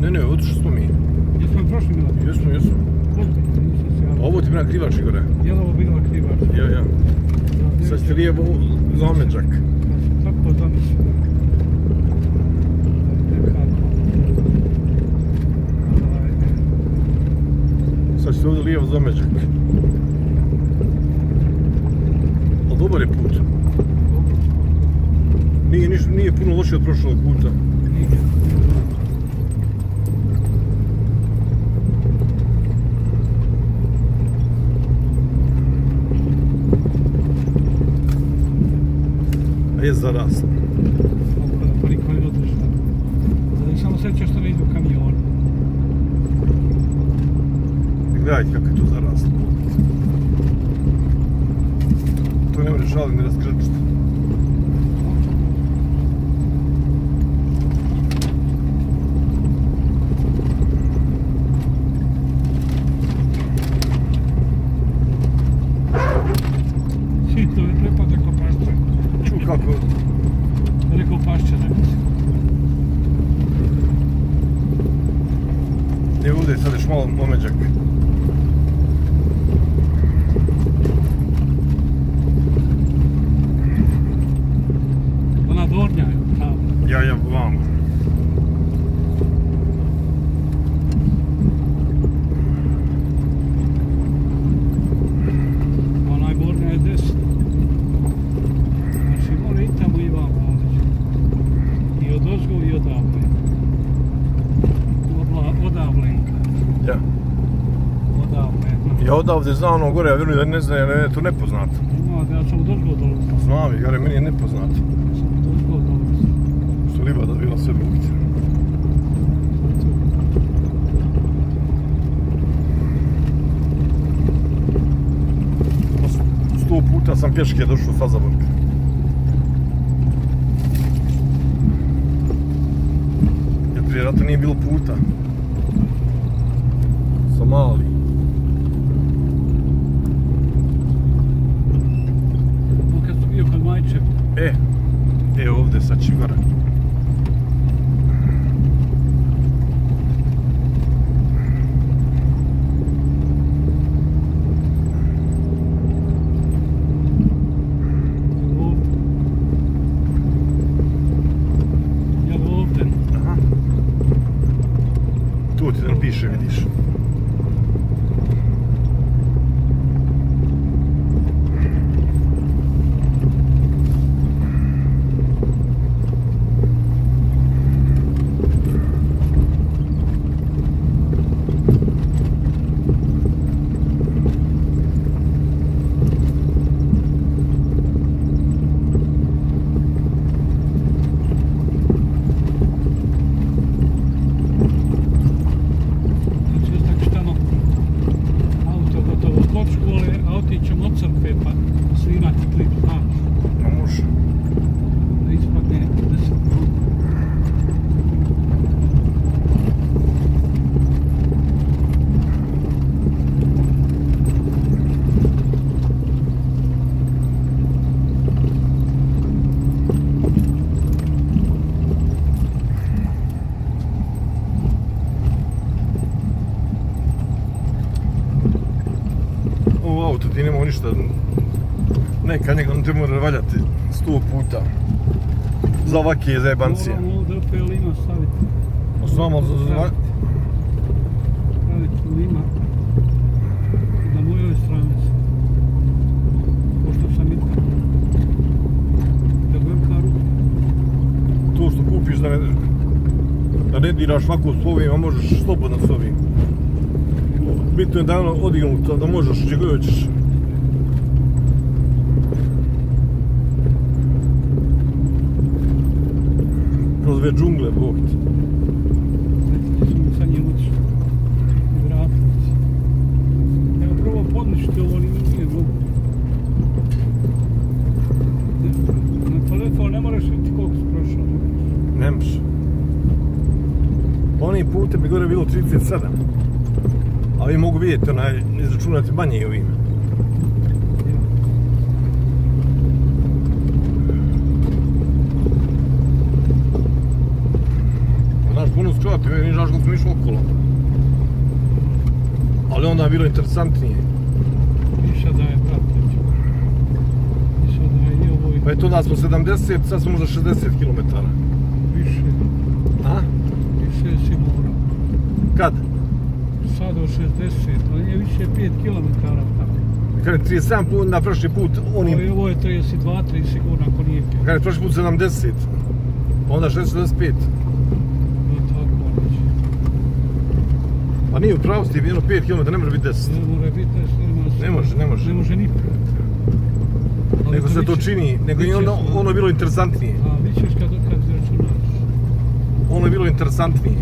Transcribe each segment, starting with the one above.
Ne, otišli smo mi. Jesmo prošli bila? Jesmo. Ovo ti bila krivač, Igore. Je li ovo bila krivač? Ja. Sad ste lijevo zameđak. Kako zamislim? Sad ćete ovdje lijevo zameđak. Ali dobar je put. Nije puno lošije od prošlog puta. Je zaraslo. Pa niko je odlično. Samo sreća što ne idu kamion. Gledajte kako je to zaraslo. To ne može žali ni razgrčiti. Sito je lepo da kopašće. Ču kako? Rekao pašće neko. Evo ovdje sad još malo omeđak. Ona dornja je tamo. Ja, vamo. Onaj bornja je desno. Znači mora i tamo i vamo ovdje. I od ozgo i odavle. Odavlenka. Ja. Odavle. Ja odavde znam ono gore, ja vjerujem da ne znam, jer je to nepoznato. Ja sam od ozgo dolazio. Znam, Igore, meni je nepoznato. Što livada bila sve bukti. Sto puta sam pješke došao u Fazaburg. Jer prije rata nije bilo puta. Sam mali. Kad sam bio kod Majčev. Ovdje sad će gore. Tu ti da piše, vidiš. Ti nemamo ništa, neka njega te mora valjati 100 puta za ovakve zajebancije. Moramo ovdje opet lima staviti. Znamo za... Staviti lima na mojoj stranici. Pošto sam i da velika ruka. To što kupiš da ne diraš ovako s ovim, a možeš slobodno s ovim. Bitno je da je ono odignuto, da možeš gdje god hoćeš. Kroz ove džungle, Bog ti. Gdje su mi sa njim otišli. I vratili se. Evo prvo podništi ovo, ali nije mogu. Na telefon ne moraš vidjeti koliko si prošao. Ne možeš. Onim putem bi gore bilo 37. A vi mogu vidjeti, izračunati manje i ovim. Znaš, puno bio sklop, nije znaš kako smo išli okolo. Ali onda je bilo interesantnije. Više da je, brate. Više da je i ovo... Pa eto, da smo 70, sad smo možda 60 km. Više. A? Više si morao. Kad? Sad o 60, ali nije više 5 km tako. Kad je 37 put, na prošli put, Ovo je 32, 3 sigurno ako nije 5. kad je prošli put 70, pa onda 65. No tako reći. Pa nije u pravosti, jedno 5 km, ne može biti 10. Ne može biti 10, Ne može, ne može. Ne može ni 5. Nego se to čini, nego i onda ono je bilo interesantnije. A vićeš kad računaš. Ono je bilo interesantnije.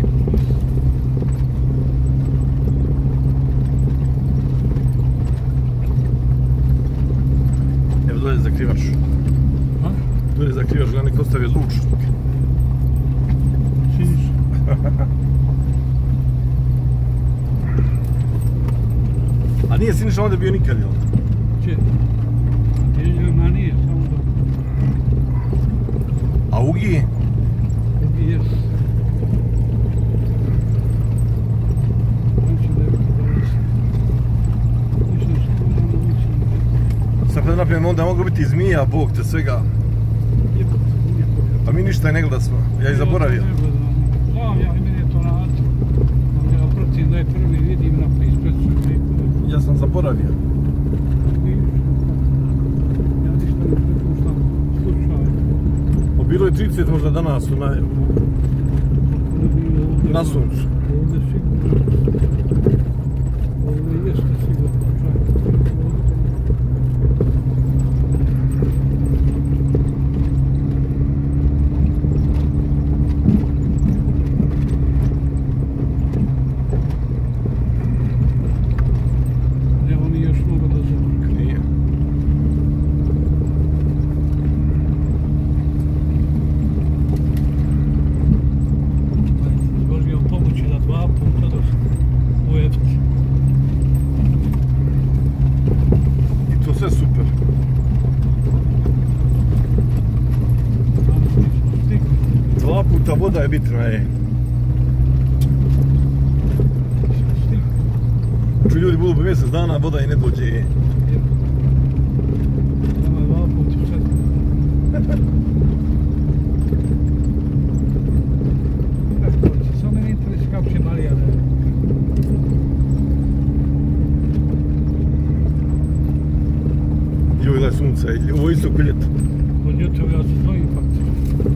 Evo dolje zakrivač. A? Dolje zakrivač, gleda neko ostavio zvučnik. Činiš? A nije Siniša ovdje bio nikad, jel? Če? Ma nije, samo da... A Ugi? Ugi jes. Znači da je dolazi. Ništa što ništa. Sad kad napravimo, onda moglo biti i zmija, Bog te svega. Pa mi ništa i ne gledasmo, ja i zaboravio. Znam ja, i meni je to nacrt. Ja protiv da je prvi vidim na ispred sve. Ja sam zaboravio. Ja ništa ne prepuštam slučaju. Pa bilo je 30 možda danas na suncu. Ovdje sigurno. Ovdje jeste sigurno. Evo mi još mogu da zavrkam. Nije. Zložio pomoći da 2 puta do Ujevci. I to sve super. Danas nismo stigli. 2 puta voda je bitna, je. Nismo stigli. Ču ljudi budu po mjesec dana, voda i ne dođe. Samo je 2 puta u 4. Samo meni interesi kako će Marija da je. Joj, gledaj sunce, ovo je isto ko ljeto. Od jutra ja se znojim faktično.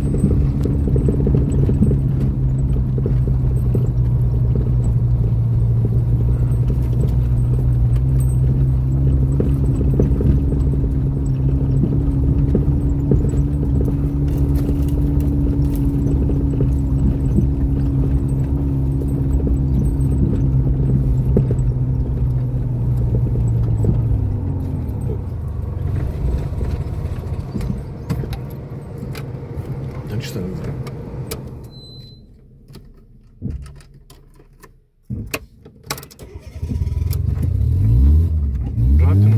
Ja ništa ne znam. Vratno.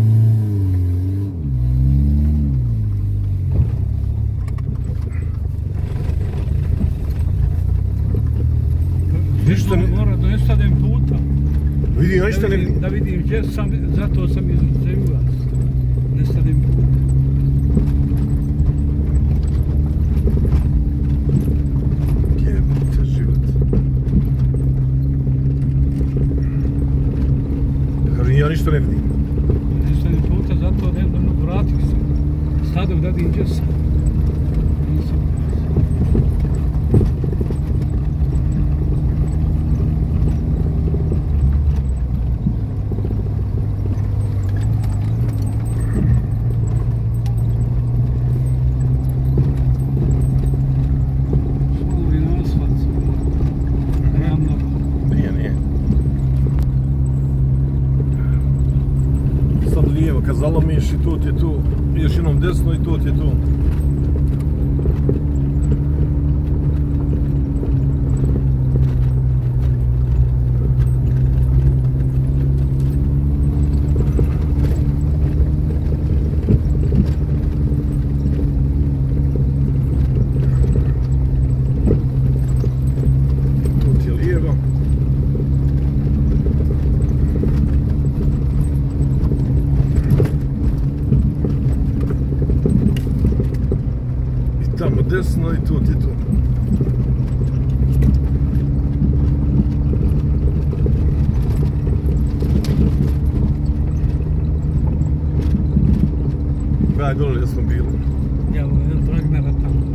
Ništa ne... Mora da ne stanem puta. Vidi, ja ništa ne... Da vidim gdje sam, zato sam izuzeo vas. Ne stanem puta. Jebate život. Kažem, ja ništa ne vidim. Ne stanem puta, zato ne mogu vratiti se. Stadom da vidim gdje sam. Nisam. Nije, nije. Sad lijevo, kad zalomiš i to ti je tu. Ideš jednom desno i to ti je tu. da smo bili. Jel, Dragnara tamo.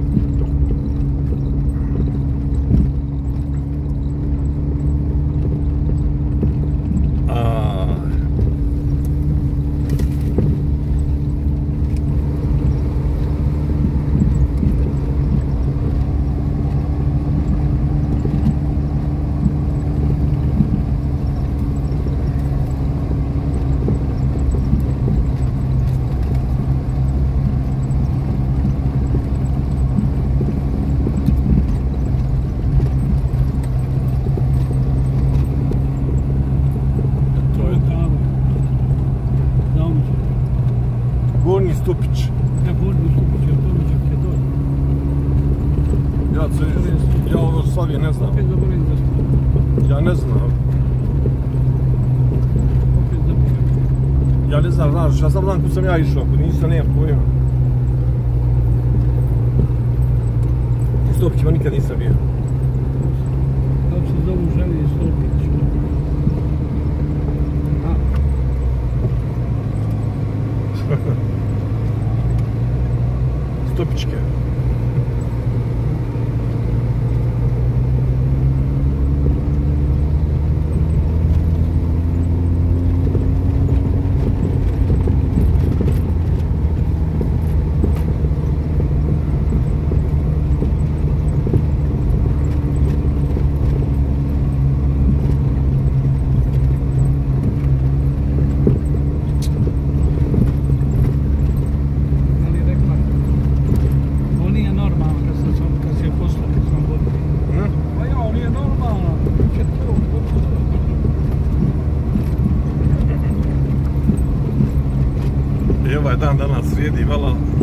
Gornji Stupić. Ja Gornji Stupić, ja to mi ću te doći. Ja ovo Slavije ne znam. Opet zaboravim da smo. Ja ne znam. Opet zaboravim. Ja ne znam, znaš, ja sam znam kud sam ja išao, ako nisam, nemam pojma. U Stupićima nikad nisam bio. Kako se zovu želje Stupić? Stupičke. I ovaj dan danas srijedi, vala